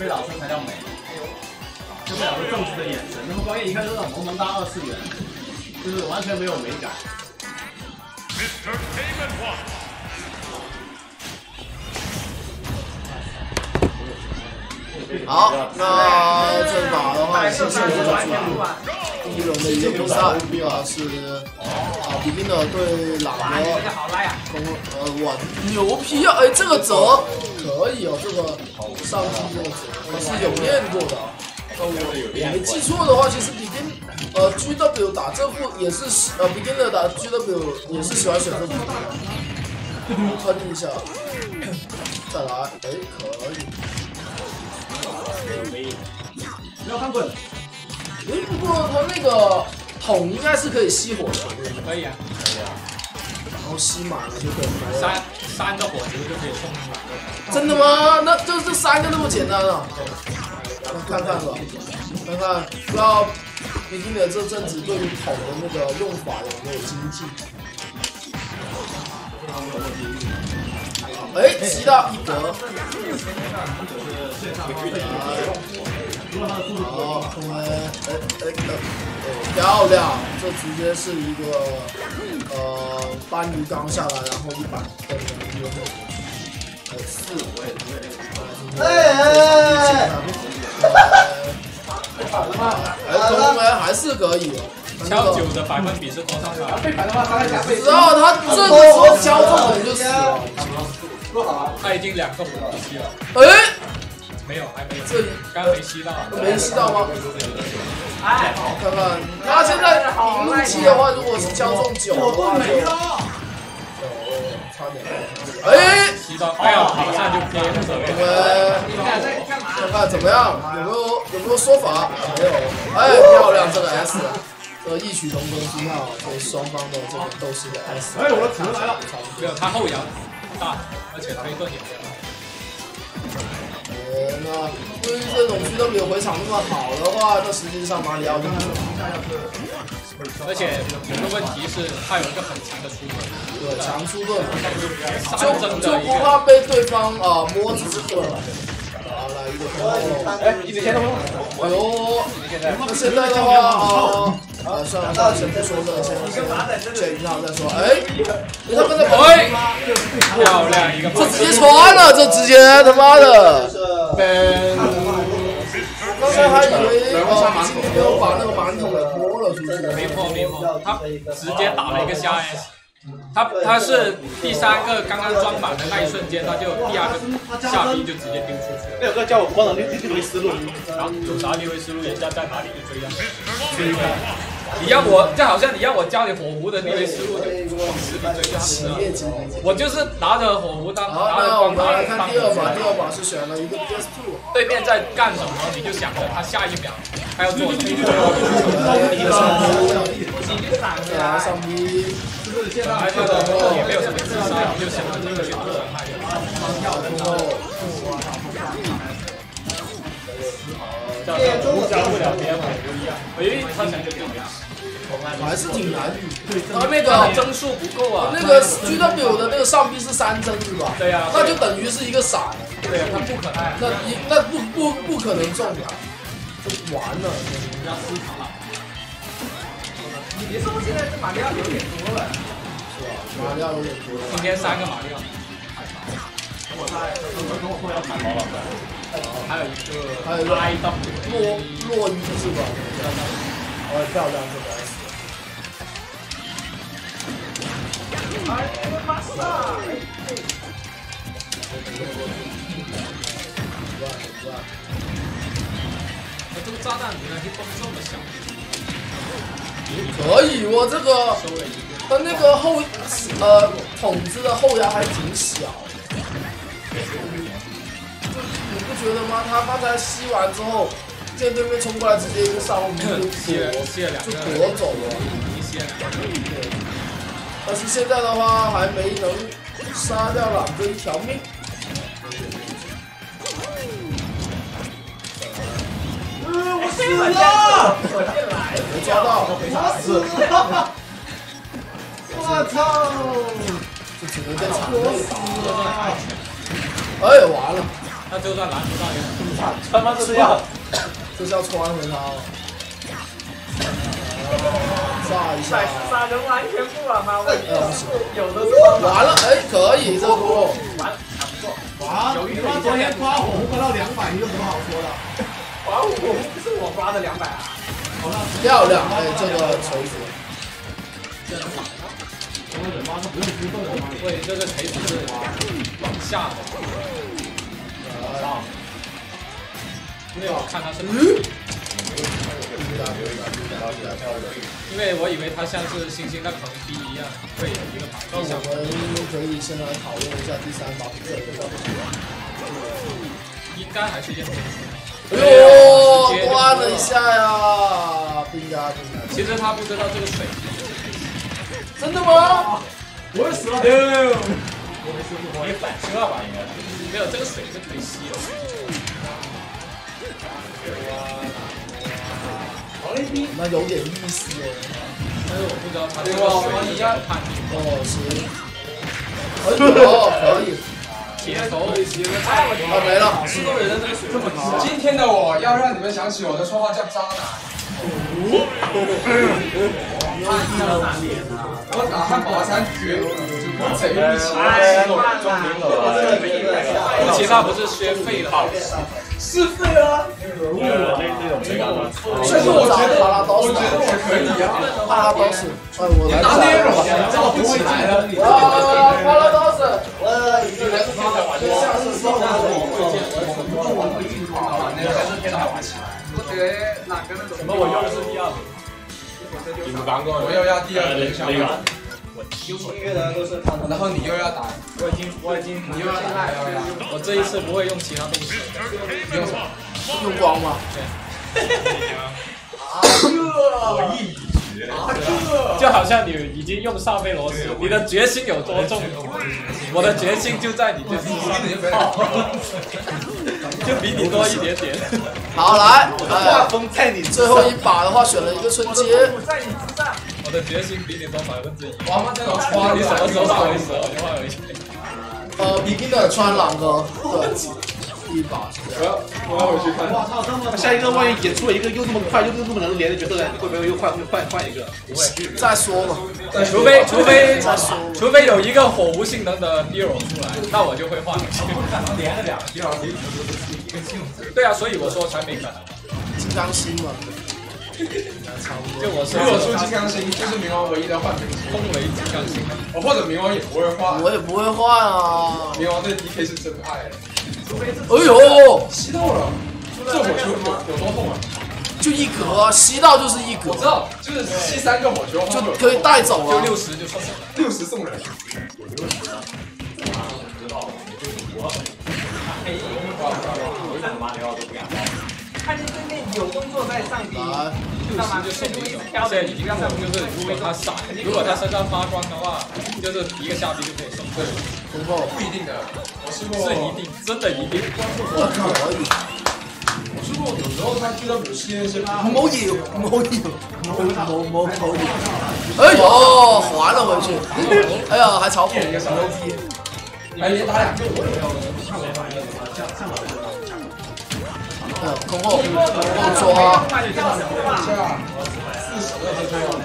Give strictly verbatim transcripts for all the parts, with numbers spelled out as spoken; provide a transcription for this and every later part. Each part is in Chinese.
被老师才叫美，就被老师正直的眼神，然后关键一看就是那种萌萌哒二次元，就是完全没有美感。 好，那这把的话，是现在第一轮的一个比赛啊，是啊 ，Beginner 对朗德，攻呃哇牛批啊！哎，这个折可以哦，这个上期这个折我是有练过的。呃，我没记错的话，其实 Begin 呃 G W 打这副也是呃 Beginner 打 G W 也是喜欢选这副的，喷一下，再来，哎，可以。 没有看过。 哎，不过它那个桶应该是可以熄火的， 可以啊，可以啊。 然后吸满了就可以。 三三个火球就可以送两个。 真的吗？那就这三个那么简单啊？看看吧，看看，不知道你听的这阵子对于桶的那个用法有没有精进？哎，吸到一格。好，我们哎哎哎，漂亮！这直接是一个呃搬鱼缸下来，然后一百分的一个后呃四五位，哎哎哎，哎，公门还是可以。 敲九的百分比是多少啊？被反的话，他两倍。 然后他这个时候敲中了就死了。 多好啊！他已经两个火吸了。 哎。 没有，还没有。 这刚刚没吸到， 没吸到吗？哎，好，看看他现在引路器的话，如果是敲中九的话，就九差点。哎， 吸到，哎呀，马上就憋了。 我们看看怎么样，有没有有没有说法？没有。哎，漂亮，这个 S， 这个异曲同工之妙，对双方的这个斗士的 S。 哎，我的图来了，没有，他后摇大，而且推盾也非常好。 呃，那对于这种 G W 回场那么好的话，那实际上马里奥就而且有个问题是，他有一个很强的出盾， 对，强出盾，就就不怕被对方啊、呃、摸直盾了。好，来一个空后， 哎，一直先动。 哎呦，那现在的话啊。 啊，算了，算了，先不说这个，先先选一套再说。哎，他们在跑， 漂亮一个， 这直接穿了，这直接他妈的！刚才还以为呃今天没有把那个馒头给泼了出去， 没泼没泼，他直接打了一个下 S。 他他是第三个刚刚装满的那一瞬间，他就第二个下 B 就直接丢出去了。 那有个叫我帮了逆逆回思路， 然后九啥逆回思路，人家在哪里就追啊，追啊！你让我就好像你让我教你火狐的逆回思路，就往死里追就死了。我就是拿着火狐当拿着光当来看第二把，第二把是选了一个 P S 二， 对面在干什么，你就想着他下一秒他要做什么。 一个上 B， 来上 B。 还觉得也没有什么智商，就想着这个选择害的。 跳之后， 这都教不了别人不一样。哎，他想就这样， 还是挺难。他那个帧数不够啊。 那个 G W 的那个上臂是三帧是吧？ 对呀， 那就等于是一个闪。 对呀，他不可能。 那一那不不不可能中的，就完了。 要思考了。 你别说，现在这马里奥有点多了， 是吧？马里奥有点多。 今天三个马里奥， 等我猜，等我等我后要砍毛了。 还有一个， 还有一个 I W 落落鱼是吧？哦，漂亮这个 S。 哎，马上！ 这个炸弹原来可以崩这么小。 可以，我这个它那个后呃筒子的后摇还挺小，你不觉得吗？他刚才吸完之后，见对面冲过来，直接一个上后就躲就躲走了，对。但是现在的话还没能杀掉朗哥一条命。 我死了！ 没抓到， 我死了！我操！ 这只能在场内打。哎，完了！ 那就算拦不到也很惨。 他妈这是要， 这是要穿回他了。炸一下。 百十杀人完全不完吗？ 呃，不行。 有的是。 完了，哎，可以这波。 完，还不错。 哇，你妈昨天刮火狐刮到两百，你有什么好说的？ 刮火狐不是我刮的两百啊。 漂亮，哎，这个锤子。 对，这个锤子是往下的。因为我看他是，因为我以为他像是星星的横劈一样，会有一个摆那我们可以先来讨论一下第三把这个。 应该还是验证。 哎呦，关了一下呀！不应该，不应该。 其实他不知道这个水。 真的吗？ 我也死了。 六，我没失误，我也反射吧，应该没有这个水是可以吸的。 那有点意思哦。 但是我不知道他这个水怎么判定。 哦，行。哎呦，可以。 铁头， 哎，我啊没了。 四个人的这个水这么高。今天的我要让你们想起我的绰号叫渣男。 我打汉堡三绝，贼不起来，中名了。 而且他不是宣废了， 是废了。所以说我觉得，我觉得我可以啊。 帕拉多斯，哎，我来拿那种造不起来了。 啊，帕拉多斯，我一个人是天才玩家，下次说我我我我运动啊，那个还是天才玩起来。我觉得哪个那种？ 什么？我用的是第二名。 我又要第二名，那个，音乐的都是他，然后你又要打， 我已经我已经你又要打， 我这一次不会用其他东西， 用什么？ 用光吗？ 对。 啊这，我一语绝，啊这， 就好像你已经用萨菲罗斯，你的决心有多重？我的决心就在你这身上，就比你多一点点。 好，来， 画风在你最后一把的话选了一个春节。 在你之上。 我的决心比你多百分之一。 哇妈这种花，你什么时候打回手？我就换回去。 呃 ，beginner 穿两个，对，第一把是这样。 我要回去看。 我操，这么下一个万一演出了一个又这么快又这么能连的角色，你会不会又换换换一个？ 不会。 再说嘛。 除非除非除非有一个火狐性能的 hero 出来，那我就会换回去。 不可能连着两个 hero 一个性质。 对啊，所以我说才没可能。 金刚心嘛。 就我如果出金刚心，就是冥王唯一的换兵器。 空为金刚心， 我或者冥王也不会换。 我也不会换啊。 冥王对 D K 是真爱。 哎呦， 吸到了，这火球有有多痛啊？ 就一格，吸到就是一格。 我知道，就是吸三个火球， 就可以带走了。 就六十就送人， 六十送人。 看见对面有动作在上敌， 六十就送你走。现在已经送，就是如果他闪，如果他身上发光的话，就是一个下臂就可以送。对， 不够， 不一定的，我试过。 是一定，真的一定。 我可以。 我试过，有时候他遇到有些是某有某有某某某某有。哎呦，还了回去。哎呀，还嘲讽一个小牛逼。 还连打两个我也要。 嗯，空后，空后抓。 四十个就要。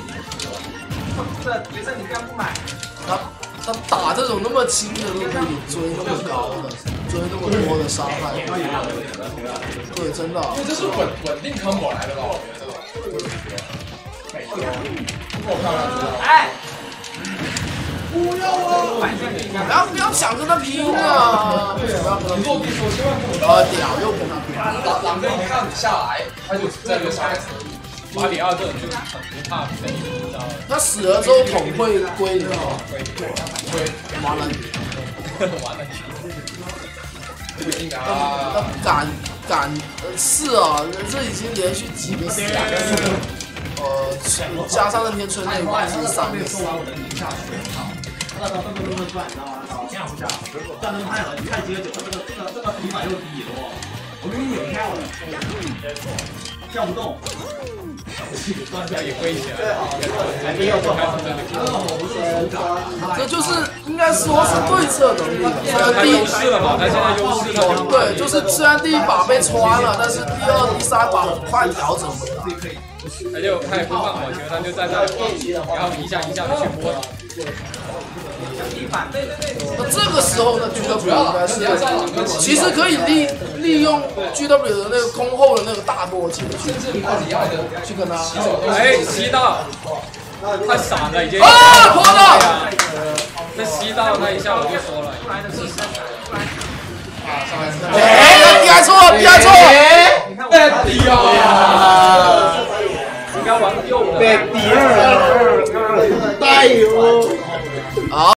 这别胜你干不买。 他他打这种那么轻的路可以追那么高的，追那么多的伤害。对，真的。 因为这是稳稳定 combo 来的吧？我觉得。够漂亮！ 哎。 不要啊！不要不要想跟他拼啊！ 对啊，你落地时候千万不能。 啊，屌又不能拼！ 狼狼哥一看你下来，他就在这个下来。 马里奥这种就很不怕飞，你知道吗？ 他死了之后桶会归你吗？ 会会，完了， 完了。 不一定的啊。 他敢敢呃是啊，这已经连续几个死了。呃，加上那篇春内版是三个死。 那他分分钟的转，你知道吗？这样不下，战争太了，你太接久了，这个这个这个平板又低了，我给你拧开了，跳不动。 要也跪起来，还没有开始真的。 这就是应该说是对策能力。 他优势了嘛？他现在优势他就对，就是虽然第一把被穿了，但是第二、第三把很快调整回来。 他就他也不放火球，他就在那里，然后一下一下的去摸。 那这个时候呢 ，G W 应该是其实可以利利用 G W 的那个空后的那个大波球去去跟他。 哎，吸到，太闪了已经。 啊，破了！ 那吸到那一下我就说了。 哎，你还错，你还错！ 哎呀！应该玩右的。 对，第二，带有。 好。